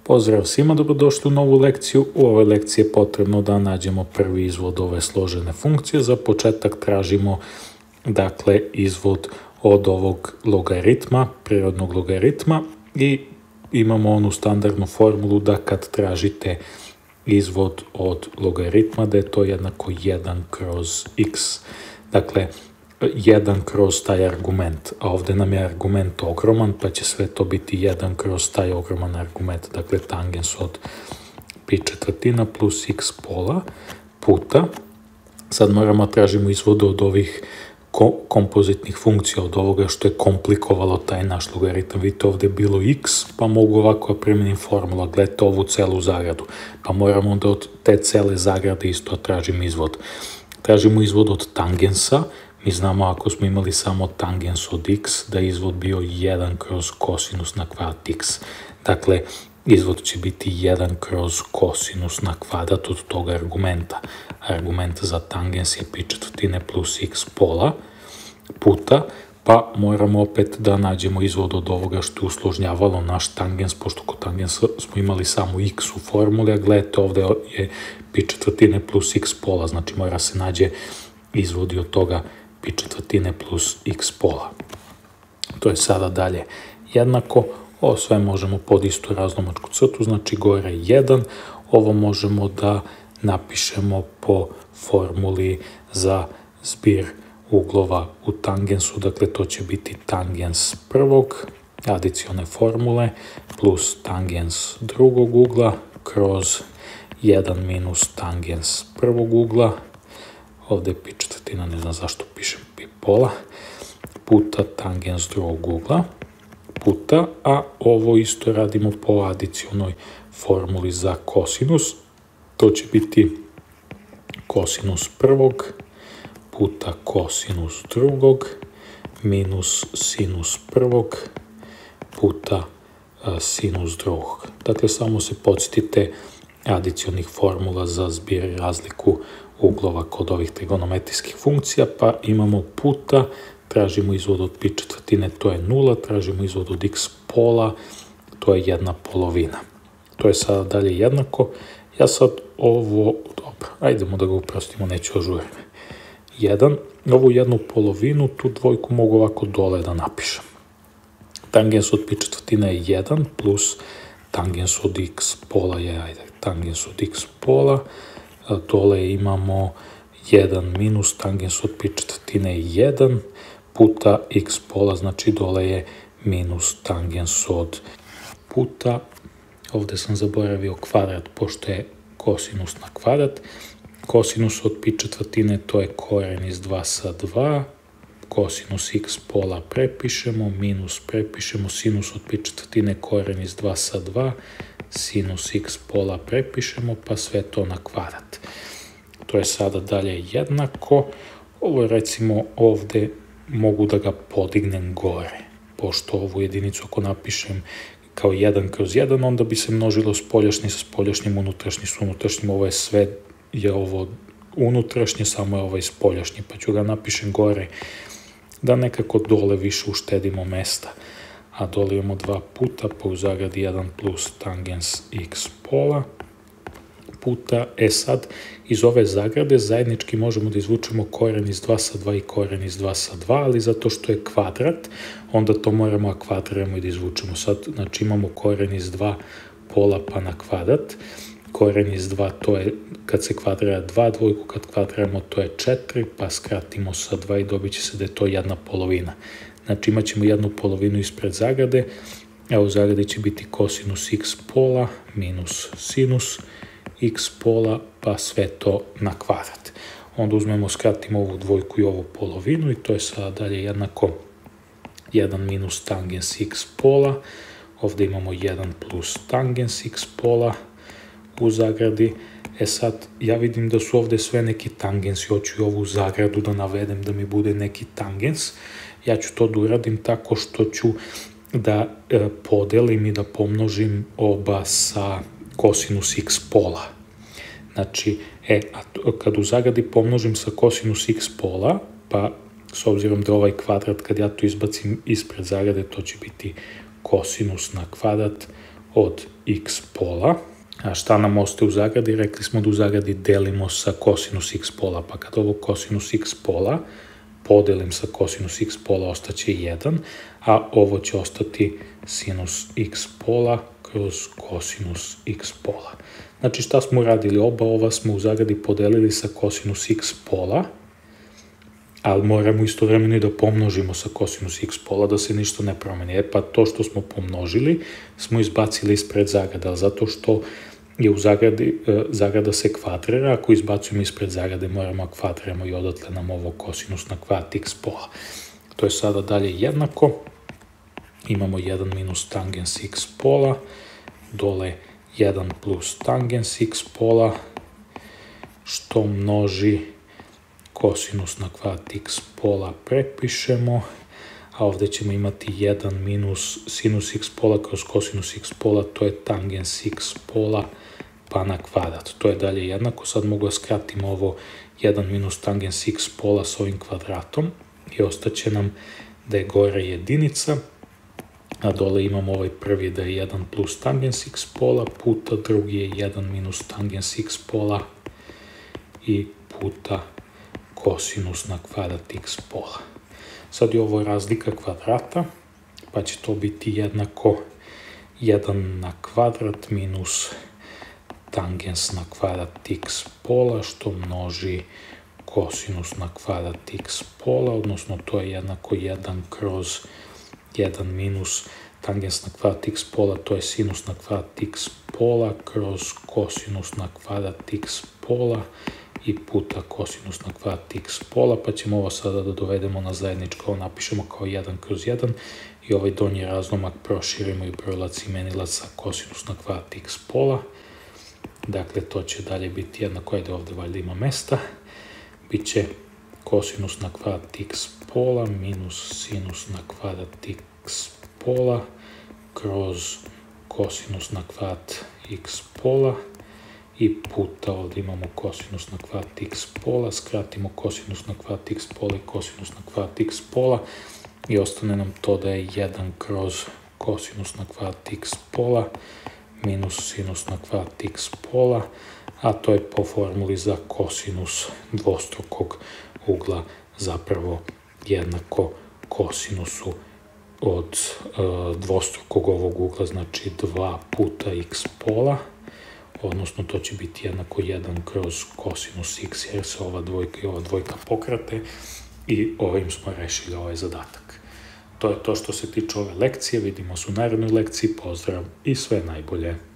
Pozdrav svima, dobrodošli u novu lekciju. U ovoj lekciji je potrebno da nađemo prvi izvod ove složene funkcije. Za početak tražimo dakle izvod od ovog logaritma, prirodnog logaritma, i imamo onu standardnu formulu da kad tražite izvod od logaritma da je to jednako 1 kroz x. Dakle, 1 kroz taj argument, a ovde nam je argument ogroman, pa će sve to biti 1 kroz taj ogroman argument, dakle tangens od pi četvrtina plus x pola puta. Sad moramo tražimo izvode od ovih kompozitnih funkcija, od ovoga što je komplikovalo taj naš logaritam. Vidite, ovde je bilo x, pa mogu ovako da primenim formula, gledajte ovu celu zagradu, pa moramo onda od te cele zagrade isto tražimo izvod. Tražimo izvod od tangensa. Mi znamo ako smo imali samo tangens od x, da je izvod bio 1 kroz kosinus na kvadrat x. Dakle, izvod će biti 1 kroz kosinus na kvadrat od tog argumenta. Argument za tangens je pi četvrtine plus x pola puta, pa moramo opet da nađemo izvod od ovoga što je usložnjavalo naš tangens, pošto kod tangensa smo imali samo x u formuli, a gledajte ovde je pi četvrtine plus x pola, znači mora se nađe izvodi od toga pi četvrtine plus x pola. To je sada dalje jednako. Ovo sve možemo pod istu razlomačku crtu, znači gore 1. Ovo možemo da napišemo po formuli za zbir uglova u tangensu, dakle to će biti tangens prvog adicione formule plus tangens drugog ugla kroz 1 minus tangens prvog ugla, ovde je pi četvrtina, ne znam zašto pišem pi pola, puta tangens drugog ugla, puta, a ovo isto radimo po adicionoj formuli za kosinus. To će biti kosinus prvog puta kosinus drugog minus sinus prvog puta sinus drugog. Dakle, samo se podsjetite adicionih formula za zbir i razliku uglova kod ovih trigonometrijskih funkcija, pa imamo puta, tražimo izvod od pi četvrtine, to je 0, tražimo izvod od x pola, to je 1/2. To je sada dalje jednako. Ja sad ovo, dobro, ajdemo da ga uprostimo, neću ožurim. 1, ovu 1/2, tu dvojku mogu ovako dole da napišem. Tangens od pi četvrtine je 1 plus tangens od x pola je, ajde, tangens od x pola, dole imamo 1 minus tangens od pi četvrtine je 1 puta x pola, znači dole je minus tangens od puta, ovde sam zaboravio kvadrat, pošto je kosinus na kvadrat, kosinus od pi četvrtine to je koren iz 2 sa 2, kosinus x pola prepišemo, minus prepišemo, sinus od pi četvrtine koren iz 2 sa 2, sinus x pola prepišemo, pa sve to na kvadrat. To je sada dalje jednako. Ovo recimo ovde mogu da ga podignem gore, pošto ovu jedinicu ako napišem kao 1 kroz 1, onda bi se množilo spoljašnji sa spoljašnjim, unutrašnji s unutrašnjim, ovo je sve, je ovo unutrašnje, samo je ovaj spoljašnji, pa ću ga napišem gore, da nekako dole više uštedimo mesta. A dole imamo 2 puta, pa u zagradi 1 plus tangens x pola puta. Sad, iz ove zagrade zajednički možemo da izvučemo koren iz 2 sa 2 i koren iz 2 sa 2, ali zato što je kvadrat, onda to moramo da kvadriramo i da izvučemo. Sad, znači imamo koren iz 2 pola pa na kvadrat, koren iz 2 to je, kad se kvadrira 2, dvojku kad kvadriramo to je 4, pa skratimo sa 2 i dobit će se da je to 1/2. Znači imat ćemo 1/2 ispred zagrade, a u zagradi će biti kosinus x pola minus sinus x pola, pa sve to na kvadrat. Onda uzmemo, skratimo ovu dvojku i ovu polovinu i to je sada dalje jednako 1 minus tangens x pola, ovde imamo 1 plus tangens x pola u zagradi. Sad, ja vidim da su ovde sve neki tangensi, hoću i ovu zagradu da navedem da mi bude neki tangens. Ja ću to da uradim tako što ću da podelim i da pomnožim oba sa kosinus x pola. Znači, kad u zagradi pomnožim sa kosinus x pola, pa s obzirom da ovaj kvadrat, kad ja to izbacim ispred zagrade, to će biti kosinus na kvadrat od x pola. A šta nam ostaje u zagradi? Rekli smo da u zagradi delimo sa kosinus x pola, pa kad ovo kosinus x pola podelim sa kosinus x pola ostaće 1, a ovo će ostati sinus x pola kroz kosinus x pola. Znači šta smo uradili? Oba ova smo u zagradi podelili sa kosinus x pola, ali moramo istovremeno i da pomnožimo sa kosinus x pola da se ništa ne promeni. Pa to što smo pomnožili smo izbacili ispred zagrada, zato što je u zagradi, zagrada se kvadrira, ako izbacujemo ispred zagrade moramo kvadriramo i odatle nam ovo kosinus na kvadrat x pola. To je sada dalje jednako, imamo 1 minus tangens x pola, dole 1 plus tangens x pola, što množi kosinus na kvadrat x pola prepišemo, a ovde ćemo imati 1 minus sinus x pola kroz kosinus x pola, to je tangens x pola pa na kvadrat. To je dalje jednako, sad mogu da skratim ovo 1 minus tangens x pola s ovim kvadratom i ostaće nam da je gore jedinica, a dole imamo ovaj prvi da je 1 plus tangens x pola puta drugi je 1 minus tangens x pola i puta kosinus na kvadrat x pola. Sad je ovo razlika kvadrata, pa će to biti jednako 1 na kvadrat minus tangens na kvadrat x pola, što množi kosinus na kvadrat x pola, odnosno to je jednako 1 kroz 1 minus tangens na kvadrat x pola, to je sinus na kvadrat x pola kroz kosinus na kvadrat x pola i puta kosinus na kvadrat x pola, pa ćemo ovo sada da dovedemo na zajedničko, ovo napišemo kao 1 kroz 1 i ovaj donji razlomak proširimo i brojlac imenilac sa kosinus na kvadrat x pola. Dakle, to će dalje biti jednako, ajde ovde valjda ima mesta, biće kosinus na kvadrat x pola minus sinus na kvadrat x pola kroz kosinus na kvadrat x pola i puta ovde imamo kosinus na kvadrat x pola, skratimo kosinus na kvadrat x pola i kosinus na kvadrat x pola i ostane nam to da je 1 kroz kosinus na kvadrat x pola minus sinus na kvadrat x pola, a to je po formuli za kosinus dvostrukog ugla zapravo jednako kosinusu od dvostrukog ovog ugla, znači 2 puta x pola, odnosno to će biti jednako 1 kroz kosinus x, jer se ova dvojka i ova dvojka pokrate i ovim smo rešili ovaj zadatak. To je to što se tiče ove lekcije, vidimo se u narednoj lekciji, pozdrav i sve najbolje.